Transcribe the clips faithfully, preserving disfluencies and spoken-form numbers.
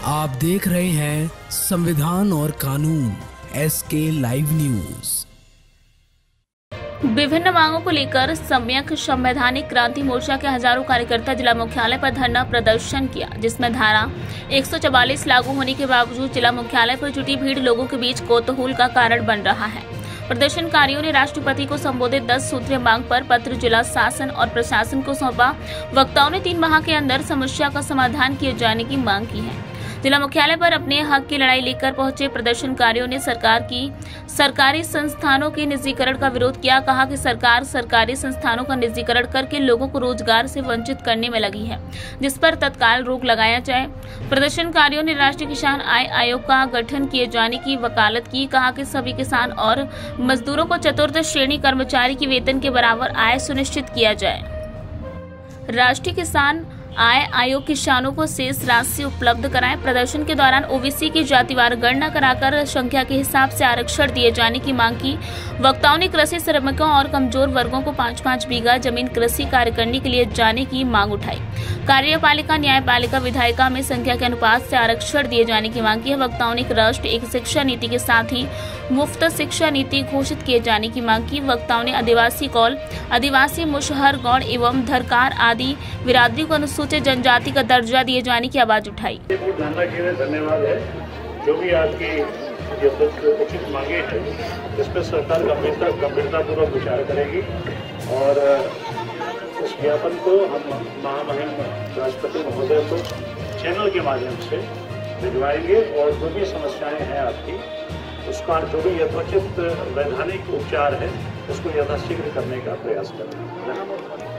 आप देख रहे हैं संविधान और कानून एस के लाइव न्यूज। विभिन्न मांगों को लेकर सम्यक संवैधानिक क्रांति मोर्चा के हजारों कार्यकर्ता जिला मुख्यालय पर धरना प्रदर्शन किया, जिसमें धारा एक सौ चवालीस लागू होने के बावजूद जिला मुख्यालय पर जुटी भीड़ लोगों के बीच कौतूहल का कारण बन रहा है। प्रदर्शनकारियों ने राष्ट्रपति को संबोधित दस सूत्रीय मांग पर पत्र जिला शासन और प्रशासन को सौंपा। वक्ताओं ने तीन माह के अंदर समस्या का समाधान किए जाने की मांग की है। जिला मुख्यालय पर अपने हक की लड़ाई लेकर पहुंचे प्रदर्शनकारियों ने सरकार की सरकारी संस्थानों के निजीकरण का विरोध किया। कहा कि सरकार सरकारी संस्थानों का निजीकरण करके लोगों को रोजगार से वंचित करने में लगी है, जिस पर तत्काल रोक लगाया जाए। प्रदर्शनकारियों ने राष्ट्रीय किसान आय आयोग का गठन किए जाने की वकालत की। कहा कि सभी किसान और मजदूरों को चतुर्थ श्रेणी कर्मचारी की वेतन के बराबर आय सुनिश्चित किया जाए। राष्ट्रीय किसान आय आयोग किसानों को शेष राशि उपलब्ध कराए। प्रदर्शन के दौरान ओबीसी की जातिवार गणना कराकर संख्या के हिसाब से आरक्षण दिए जाने की मांग की। वक्ताओं ने कृषि श्रमिकों और कमजोर वर्गों को पाँच पाँच बीघा जमीन कृषि कार्य करने के लिए जाने की मांग उठाई। कार्यपालिका न्यायपालिका विधायिका में संख्या के अनुपात से आरक्षण दिए जाने की मांग की है। वक्ताओं ने एक राष्ट्र एक शिक्षा नीति के साथ ही मुफ्त शिक्षा नीति घोषित किए जाने की मांग की। वक्ताओं ने आदिवासी कौल, आदिवासी मुसहर, गौड़ एवं धरकार आदि बिरादरी को अनुसूचित जनजाति का दर्जा दिए जाने की आवाज उठाई। धन्यवाद है। जो भी आपकी ये उचित मांगे हैं, इस पर सरकार गंभीरता गंभीरतापूर्वक विचार करेगी और इस ज्ञापन को हम महामहिम राष्ट्रपति महोदय को चैनल के माध्यम से भिजवाएंगे और जो भी समस्याएं हैं आपकी, उसका जो भी यथोचित वैधानिक उपचार है उसको यथाशीघ्र करने का प्रयास करेंगे।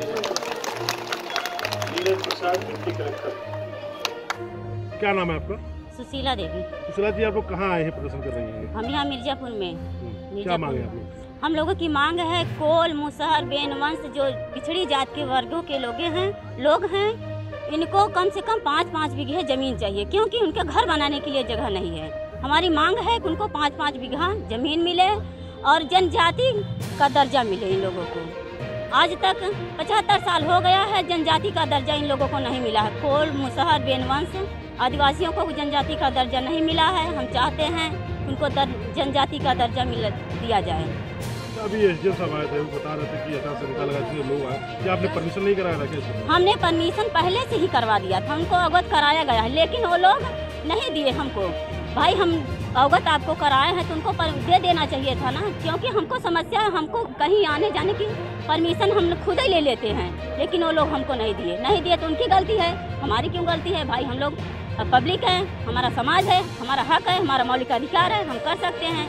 क्या नाम है आपका? सुशीला देवी। सुशीला जी, आप लोग कहाँ आए हैं, प्रदर्शन कर रही हैं? हम यहाँ मिर्जापुर में। क्या मांग है आप लोग? हम लोगों की मांग है कोल, मुसहर, बेनवंश जो पिछड़ी जात के वर्गों के लोग हैं लोग हैं इनको कम से कम पाँच पाँच बीघे जमीन चाहिए, क्योंकि उनके घर बनाने के लिए जगह नहीं है। हमारी मांग है कि उनको पाँच पाँच बीघा जमीन मिले और जनजाति का दर्जा मिले इन लोगों को। आज तक पचहत्तर साल हो गया है, जनजाति का दर्जा इन लोगों को नहीं मिला है। कोल, मुसहर, बेनवंश आदिवासियों को जनजाति का दर्जा नहीं मिला है। हम चाहते हैं उनको जनजाति का दर्जा मिल दिया जाए। अभी एसडीएम साहब आए थे, वो बता रहे थे कि ऐसा संहिता लगा के लोग आए, क्या आपने परमिशन नहीं कराया था क्या? हमने परमिशन पहले से ही करवा दिया था, उनको अवगत कराया गया है, लेकिन वो लोग नहीं दिए हमको। भाई हम अवगत आपको कराए हैं तो उनको पर दे देना चाहिए था ना, क्योंकि हमको समस्या है, हमको कहीं आने जाने की परमिशन हम खुद ही ले लेते हैं, लेकिन वो लोग हमको नहीं दिए। नहीं दिए तो उनकी गलती है, हमारी क्यों गलती है? भाई हम लोग पब्लिक है, हमारा समाज है, हमारा हक है, हमारा मौलिक अधिकार है, हम कर सकते हैं।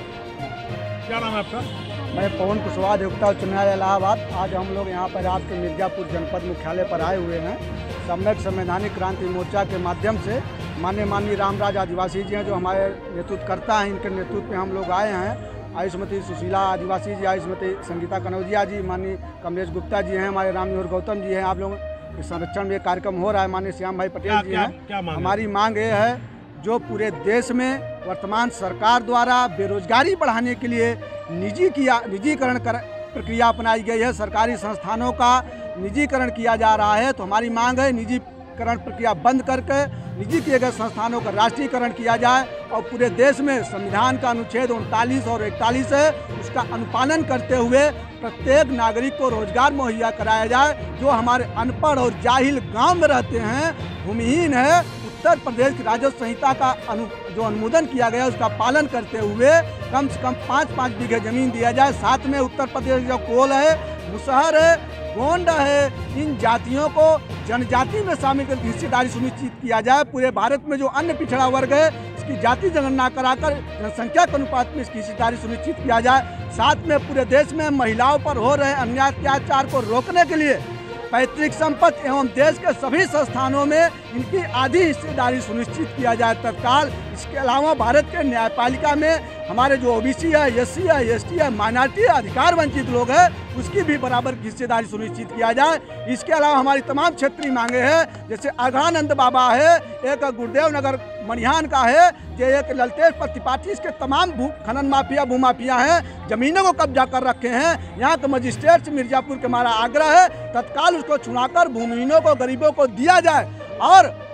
क्या नाम है आपका? मैं पवन कुशवाहा, देवता उच्च न्यायालय इलाहाबाद। आज हम लोग यहाँ पर आज के मिर्जापुर जनपद मुख्यालय पर आए हुए हैं। सम्यक संवैधानिक क्रांति मोर्चा के माध्यम से माननीय माननीय रामराज आदिवासी जी हैं, जो हमारे नेतृत्व करता है, इनके नेतृत्व में हम लोग आए हैं। आयुष्मती सुशीला आदिवासी जी, आयुष्मती संगीता कनौजिया जी, माननीय कमलेश गुप्ता जी हैं, हमारे रामनिवार गौतम जी हैं। आप लोगों के संरक्षण में कार्यक्रम हो रहा है, माननीय श्याम भाई पटेल जी हैं। हमारी मांग ये है, जो पूरे देश में वर्तमान सरकार द्वारा बेरोजगारी बढ़ाने के लिए निजी किया निजीकरण कर प्रक्रिया अपनाई गई है, सरकारी संस्थानों का निजीकरण किया जा रहा है। तो हमारी मांग है निजीकरण प्रक्रिया बंद करके निजी किए गए संस्थानों का राष्ट्रीयकरण किया जाए और पूरे देश में संविधान का अनुच्छेद उनतालीस और इकतालीस है, उसका अनुपालन करते हुए प्रत्येक नागरिक को रोजगार मुहैया कराया जाए। जो हमारे अनपढ़ और जाहिल गांव में रहते हैं, भूमिहीन है, उत्तर प्रदेश की राजस्व संहिता का अनु जो अनुमोदन किया गया उसका पालन करते हुए कम से कम पाँच पाँच बीघे जमीन दिया जाए। साथ में उत्तर प्रदेश जो कोल है, मुसहर है, गोंड है, इन जातियों को जनजाति में शामिल कर हिस्सेदारी सुनिश्चित किया जाए। पूरे भारत में जो अन्य पिछड़ा वर्ग है, इसकी जाति जनगणना कराकर जनसंख्या के अनुपात में इसकी हिस्सेदारी सुनिश्चित किया जाए। साथ में पूरे देश में महिलाओं पर हो रहे अन्याय अत्याचार को रोकने के लिए पैतृक संपत्ति एवं देश के सभी संस्थानों में इनकी आधी हिस्सेदारी सुनिश्चित किया जाए तत्काल। इसके अलावा भारत के न्यायपालिका में हमारे जो ओबीसी है, एससी है, एसटी है, माइनॉरिटी अधिकार वंचित लोग हैं, उसकी भी बराबर की हिस्सेदारी सुनिश्चित किया जाए। इसके अलावा हमारी तमाम क्षेत्रीय मांगे हैं, जैसे अघानंद बाबा है, एक गुरुदेव नगर मणिहान का है, जो एक ललतेश प्रतिपाटी, इसके तमाम भू खनन माफिया भूमाफिया हैं, जमीनों को कब्जा कर रखे हैं। यहाँ के मजिस्ट्रेट से मिर्जापुर के हमारा आग्रह है तत्काल उसको छुड़ाकर भूमिहीनों को, गरीबों को दिया जाए और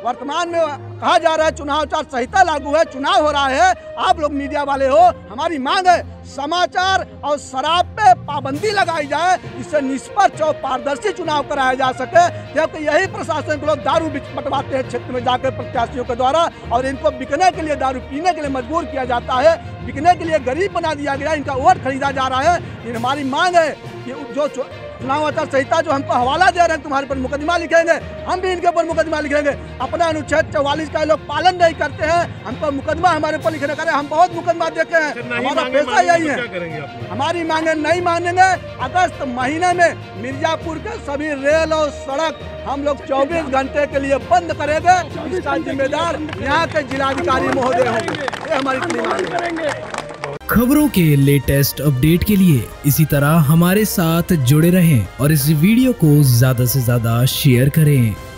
वर्तमान में कहा जा रहा है चुनाव आचार संहिता लागू है, चुनाव हो रहा है, आप लोग मीडिया वाले हो, हमारी मांग है समाचार और शराब पे पाबंदी लगाई जाए, इससे निष्पक्ष और पारदर्शी चुनाव कराया जा सके, क्योंकि यही प्रशासन के लोग दारू बंटवाते हैं क्षेत्र में जाकर प्रत्याशियों के द्वारा, और इनको बिकने के लिए, दारू पीने के लिए मजबूर किया जाता है, बिकने के लिए गरीब बना दिया गया, इनका वोट खरीदा जा रहा है। इन हमारी मांग है कि जो चुनाव आचार संहिता जो हमको हवाला दे रहे हैं, तुम्हारे पर मुकदमा लिखेंगे, हम भी इनके ऊपर मुकदमा लिखेंगे। अपना अनुच्छेद चौवालीस का लोग पालन नहीं करते हैं, हमको मुकदमा हमारे ऊपर लिखने का, हम बहुत मुकदमा देखे हैं, हमारा पैसा यही है। हमारी मांगे नहीं मानेंगे। अगस्त महीने में मिर्जापुर के सभी रेल और सड़क हम लोग चौबीस घंटे के लिए बंद करेंगे, इसका जिम्मेदार यहाँ के जिलाधिकारी महोदय होंगे। ये हमारी मांग है। खबरों के लेटेस्ट अपडेट के लिए इसी तरह हमारे साथ जुड़े रहें और इस वीडियो को ज्यादा से ज्यादा शेयर करें।